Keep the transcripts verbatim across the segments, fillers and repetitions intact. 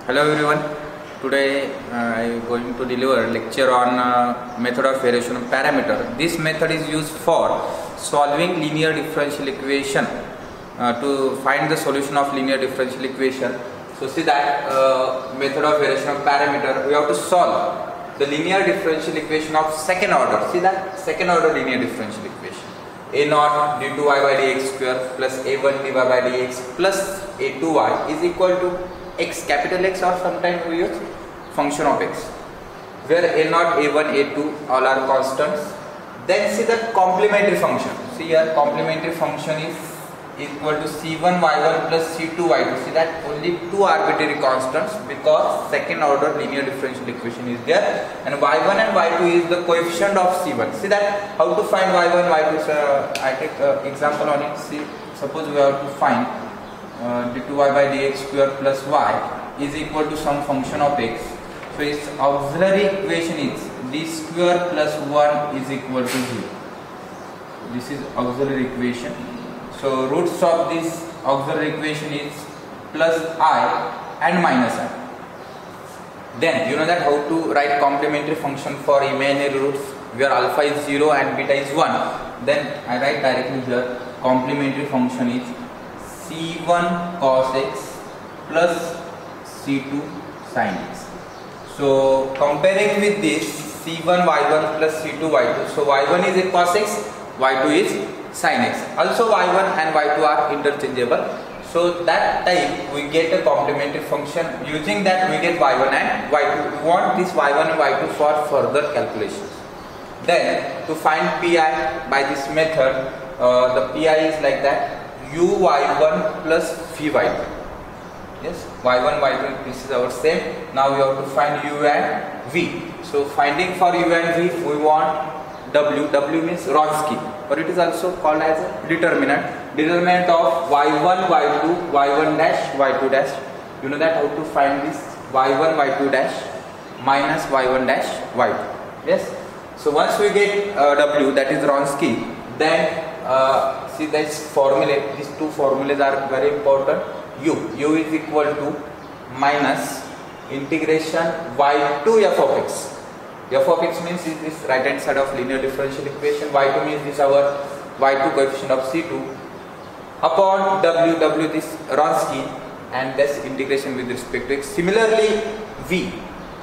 Hello everyone. Today uh, I am going to deliver a lecture on uh, method of variation of parameter. This method is used for solving linear differential equation uh, to find the solution of linear differential equation. So see that uh, method of variation of parameter, we have to solve the linear differential equation of second order. See that second order linear differential equation. A naught d two y by dx square plus a one dy by dx plus a two y is equal to x, capital X, or sometimes we use function of x, where a naught, a one, a two all are constants. Then see the complementary function. See here, complementary function is equal to c one y one plus c two y two. See that only two arbitrary constants because second order linear differential equation is there, and y one and y two is the coefficient of c one. See that how to find y one, y two. So I take uh, example on it. See, suppose we have to find uh, d two y by dx square plus y is equal to some function of x. So its auxiliary equation is d square plus one is equal to zero. This is auxiliary equation. So roots of this auxiliary equation is plus I and minus I. Then you know that how to write complementary function for imaginary roots where alpha is zero and beta is one. Then I write directly here complementary function is c one cos x plus c two sin x. So comparing with this c one y one plus c two y two. So y one is a cos x, y two is sin x. Also y one and y two are interchangeable. So that time we get a complementary function. Using that we get y one and y two. We want this y one and y two for further calculations. Then to find pi by this method, uh, the pi is like that: u y one plus v y two. Yes, y one, y two, this is our same. Now we have to find u and v. So finding for u and v, we want w. W means Wronski, or it is also called as a determinant. Determinant of y one, y two, y one dash, y two dash. You know that how to find this y one, y two dash minus y one dash, y two. Yes. So once we get uh, w, that is Wronski, then uh, see this formula. These two formulas are very important. U, u is equal to minus integration y two f of x. F of x means is this right hand side of linear differential equation. Y two means this our y two coefficient of c two upon w, w this Wronski, and this integration with respect to x. Similarly v,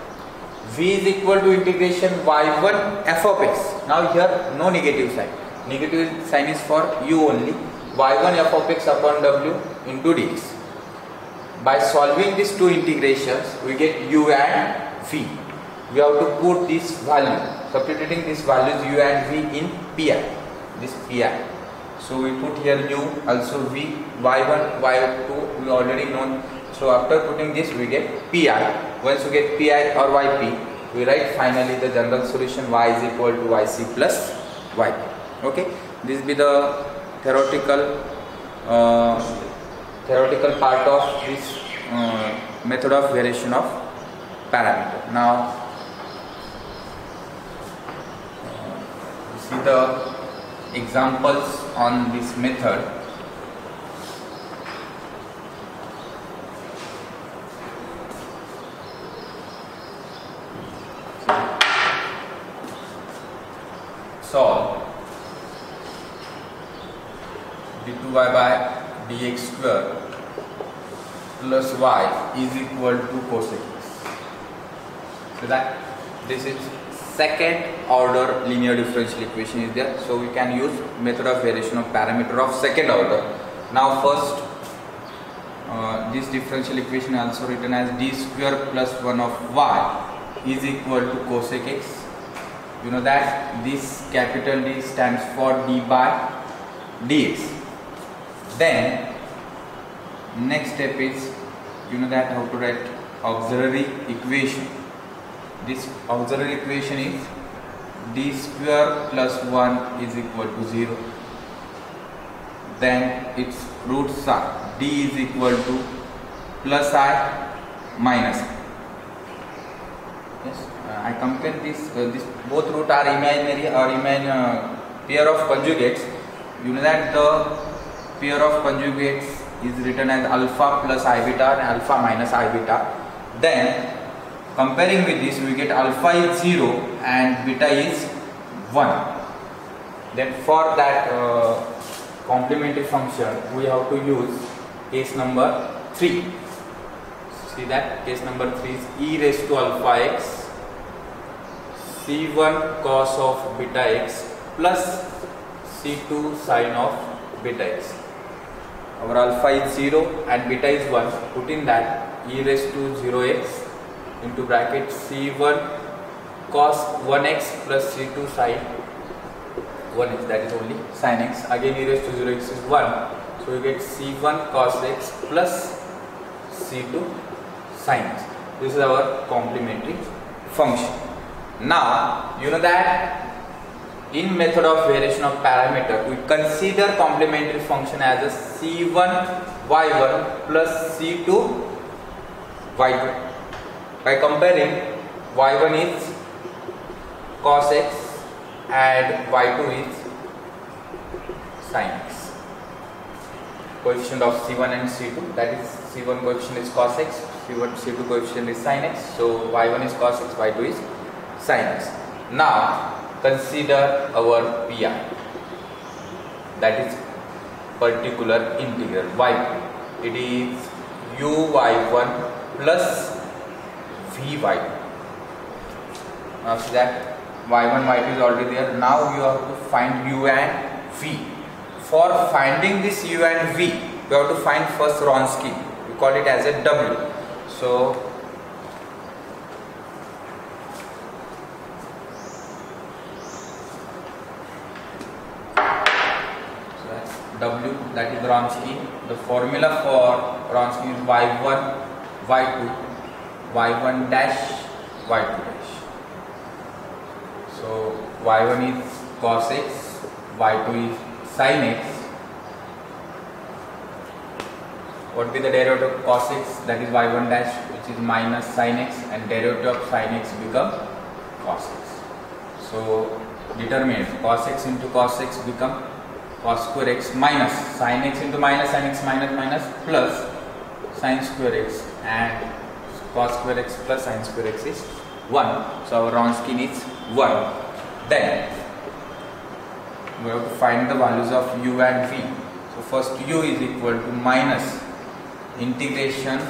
v is equal to integration y one f of x. Now here no negative sign. Negative sign is for u only. y one f of x upon w into dx. By solving these two integrations, we get u and v. We have to put this value, substituting these values u and v in pi, this pi. So we put here u, also v, y one, y two, we already know. So after putting this, we get pi. Once we get pi or yp, we write finally the general solution: y is equal to yc plus yp. Okay, this be the theoretical uh, theoretical part of this uh, method of variation of parameter. Now see the examples on this method. Solve d two y by dx square plus y is equal to cos x. So that this is second order linear differential equation is there. So we can use method of variation of parameter of second order. Now first uh, this differential equation also written as d square plus one of y is equal to cosec x. You know that this capital D stands for d by dx. Then next step is, you know that how to write auxiliary equation. This auxiliary equation is d square plus one is equal to zero. Then its roots are d is equal to plus I minus I. Yes, uh, I compare this. Uh, this both root are imaginary or imagine uh, pair of conjugates. You know that the pair of conjugates is written as alpha plus I beta and alpha minus I beta. Then comparing with this, we get alpha is zero and beta is one. Then for that uh, complementary function, we have to use case number three. See that case number three is e raised to alpha x c one cos of beta x plus c two sin of beta x. Our alpha is zero and beta is one. Put in that e raised to zero x into bracket c one cos one x plus c two sin one x, that is only sin x. Again e raised to zero x is one, so we get c one cos x plus c two sin x. This is our complementary function. Now you know that in method of variation of parameter, we consider complementary function as a c one y one plus c two y two. By comparing, y one is cos x and y two is sin x. Coefficient of c one and c two, that is c one coefficient is cos x, c one c two coefficient is sin x. So y one is cos x, y two is sin x. Now consider our P I, that is particular integral y. It is u y one plus v y two. Now see that y one y two is already there. Now you have to find u and v. For finding this u and v, you have to find first Wronski. We call it as a w. So W, that is Wronski. The formula for Wronski is y one, y two, y one dash, y two dash. So y one is cos x, y two is sin x. What will be the derivative of cos x? That is y one dash, which is minus sin x, and derivative of sin x become cos x. So determine cos x into cos x become cos square x minus sin x into minus sin x minus minus plus sin square x, and cos square x plus sin square x is one. So our Wronski is one. Then we have to find the values of u and v. So first u is equal to minus integration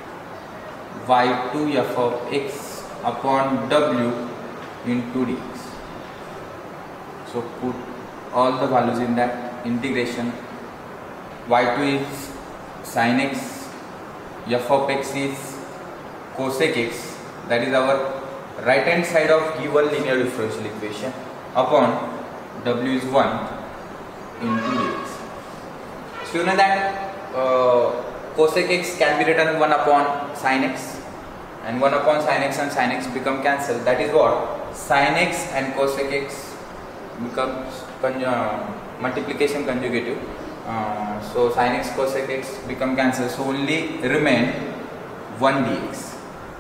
y two f of x upon w into dx. So put all the values in that integration. Y two is sin x, f of x is cosec x, that is our right hand side of given linear differential equation, upon w is one into dx. So you know that uh, cosec x can be written one upon sin x, and one upon sin x and sin x become cancelled. That is what sin x and cosec x becomes Uh, multiplication conjugative. Uh, so sin x cosec x become cancelled, so only remain one dx.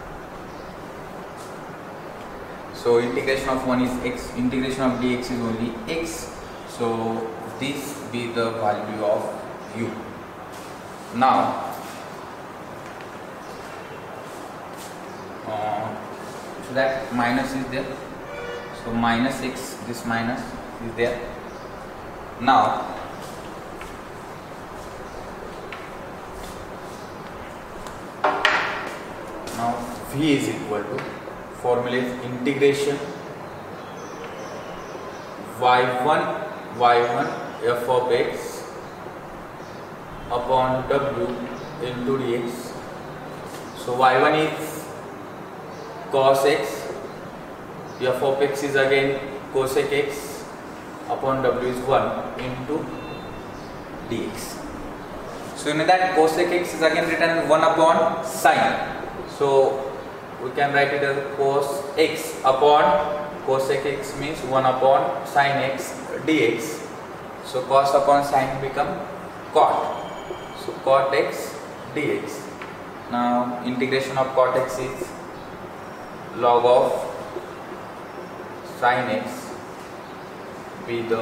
So integration of one is x, integration of dx is only x. So this be the value of u. Now uh, so that minus is there, so minus x, this minus is there. Now now v is equal to, formula is integration y one y one f of x upon w into dx. So y one is cos x, f of x is again cosec x, upon w is one into dx. So you know that cosec x is again written one upon sin. So we can write it as cos x upon cosec x means one upon sin x dx. So cos upon sin become cot. So cot x dx. Now integration of cot x is log of sin x be the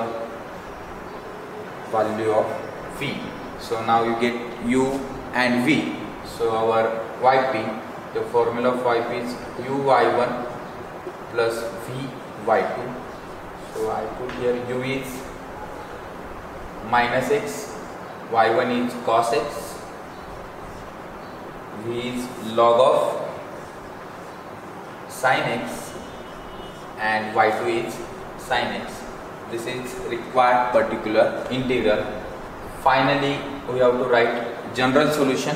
value of v. So now you get u and v. So our yp The formula of y p is u y one plus v y two. So I put here u is minus x, y one is cos x, v is log of sin x, and y two is sin x. This is required particular integral. Finally, we have to write general solution.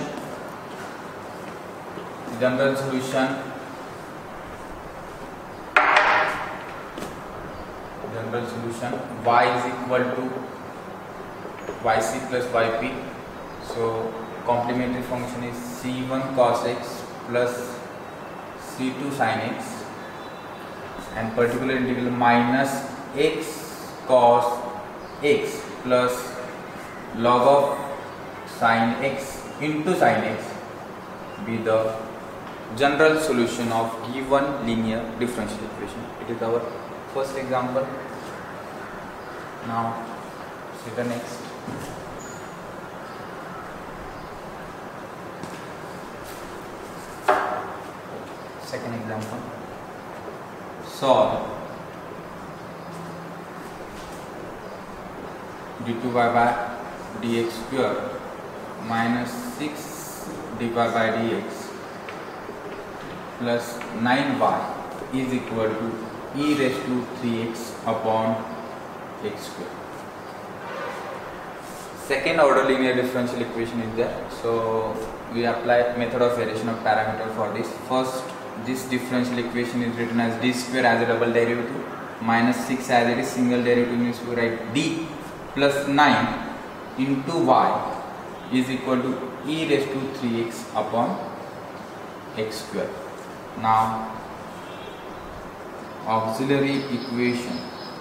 General solution. General solution. Y is equal to yc plus yp. So complementary function is c one cos x plus c two sin x, and particular integral minus x cos x plus log of sin x into sin x be the general solution of given linear differential equation. It is our first example. Now see the next. Second example. Solve d two y by dx square minus six dy by dx plus nine y is equal to e raised to three x upon x square. Second order linear differential equation is there. So we apply method of variation of parameter for this. First, this differential equation is written as d square as a double derivative, minus six as it is single derivative, means we write d plus nine into y is equal to e raised to three x upon x square. Now auxiliary equation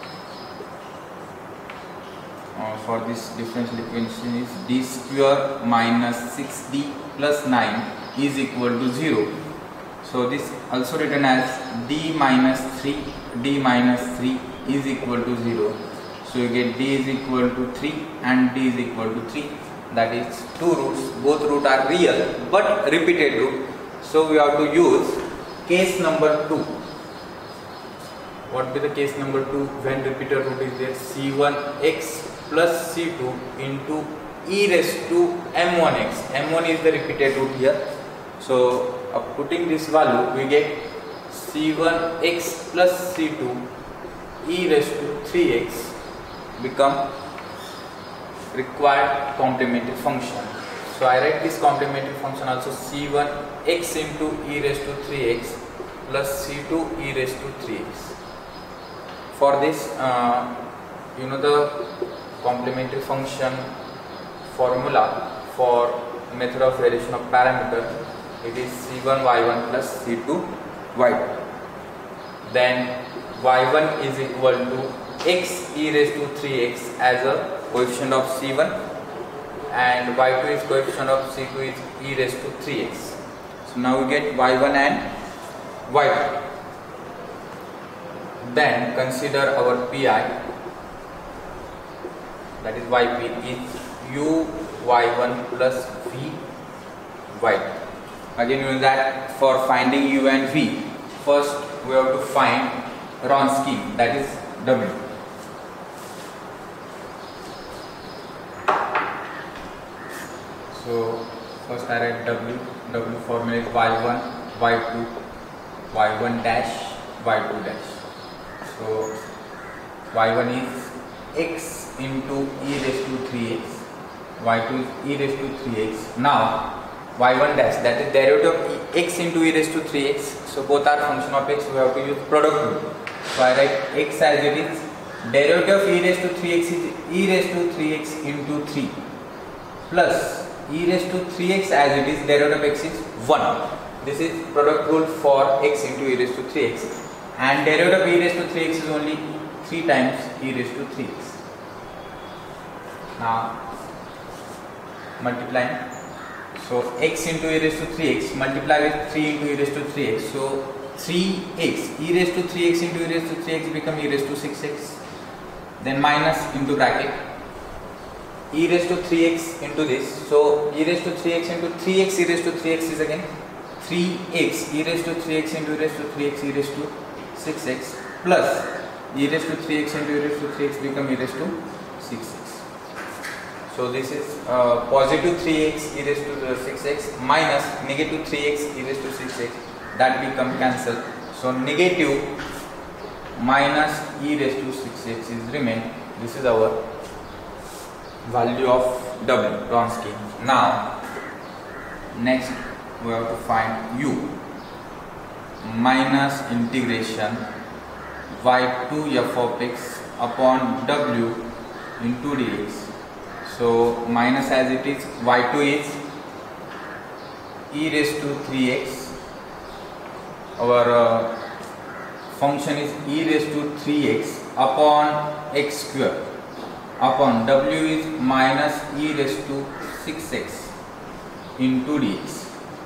uh, for this differential equation is d square minus six d plus nine is equal to zero. So this also written as d minus three d minus three is equal to zero. So you get d is equal to three and d is equal to three. That is two roots. Both roots are real but repeated root. So we have to use case number two. What will be the case number two? When repeated root is there, c one x plus c two into e raised to m one x. m one is the repeated root here. So uh, putting this value, we get c one x plus c two e raised to three x become required complementary function. So I write this complementary function also c one x into e raised to three x plus c two e raised to three x. For this, uh, you know the complementary function formula for method of variation of parameter. It is c one y one plus c two y two. Then y one is equal to x e raised to three x as a coefficient of c one, and y two is coefficient of c two is e raised to three x. So now we get y one and y two. Then consider our pi, that is yp is u y one plus v y two. Again, you know that for finding u and v, first we have to find Wronski, that is w. So first I write w. W formula is y one, y two, y one dash, y two dash. So y one is x into e raised to three x, y two is e raised to three x. Now y one dash, that is derivative of x into e raised to three x. So both are function of x, we have to use product rule. So I write x as it is. Derivative of e raised to three x is e raised to three x into three plus e raised to three x as it is. Derivative of x is one. This is product rule for x into e raised to three x, and derivative of e raised to three x is only three times e raised to three x. Now multiplying. So x into e raised to three x multiply with three into e raised to three x. So three x, e raised to three x into e raised to three x become e raised to six x. Then minus into bracket e raised to three x into this. So e raised to three x into three x e raised to three x is again three x e raised to three x into e raised to three x e raised to six x plus e raised to three x into e raised to three x become e raised to six x. So this is uh, positive three x e raised to six x minus negative three x e raised to six x, that become cancelled. So negative minus e raised to six x is remain. This is our value of W, Wronski. Now next we have to find u minus integration y two f of x upon w into dx. So minus as it is, y two is e raised to three x, our uh, function is e raised to three x upon x square, upon w is minus e raised to six x into dx.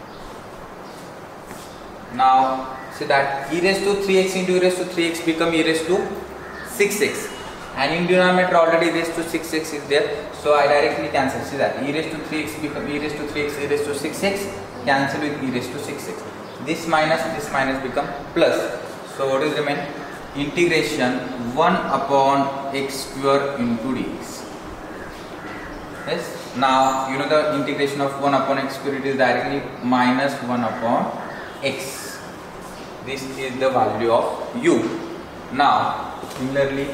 Now see that e raised to three x into e raised to three x become e raised to six x, and in denominator already e raised to six x is there, so I directly cancel. See that e raised to three x become e raised to three x, e raised to six x, cancel with e raised to six x. This minus this minus become plus. So what is remain? Integration one upon x square into dx. Yes. Now you know the integration of one upon x square, it is directly minus one upon x. This is the value of u. Now similarly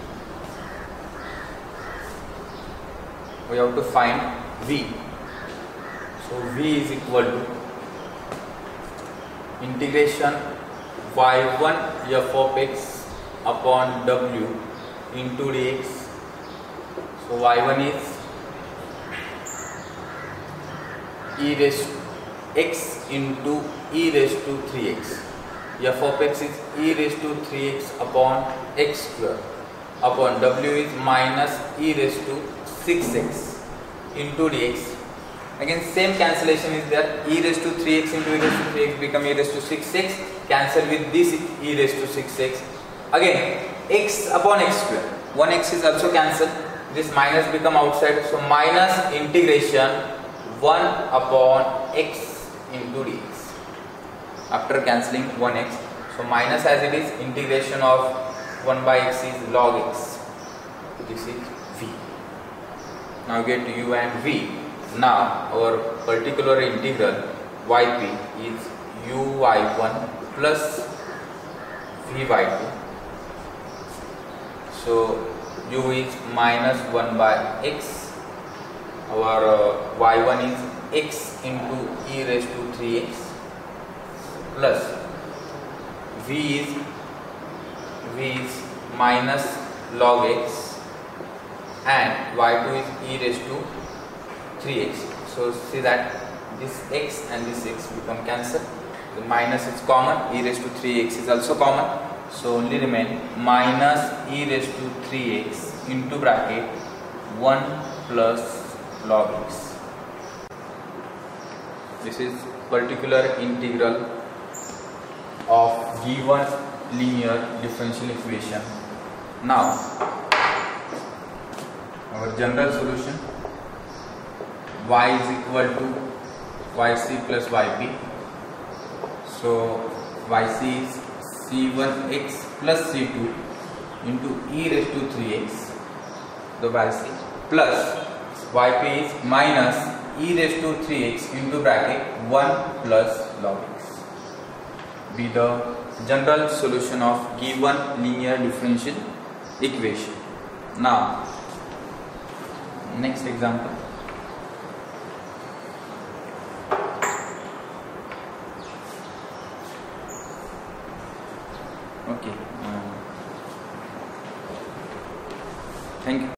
we have to find v. So v is equal to integration y one f of x upon w into dx. So y one is e raised to x into e raised to three x. F of x is e raised to three x upon x square, upon w is minus e raised to six x into dx. Again same cancellation is there, e raised to three x into e raised to three x become e raised to six x, cancel with this e raised to six x. Again x upon x square, one x is also cancelled, this minus become outside, so minus integration one upon x into dx. After cancelling one x, so minus as it is, integration of one by x is log x. This is v. Now get u and v. Now our particular integral yp is u y one plus v y two. So u is minus one by x. Our uh, y one is x into e raised to three x plus v is v is minus log x, and y two is e raised to three x. So see that this x and this x become cancelled. The minus is common, e raised to three x is also common. So only remain minus e raised to three x into bracket one plus log x. This is particular integral of given linear differential equation. Now our general solution, y is equal to yc plus yp. So yc is c one x plus c two into e raised to three x, the yc, plus yp is minus e raised to three x into bracket one plus log x. Be the general solution of given linear differential equation. Now next example. Okay. Uh, thank you.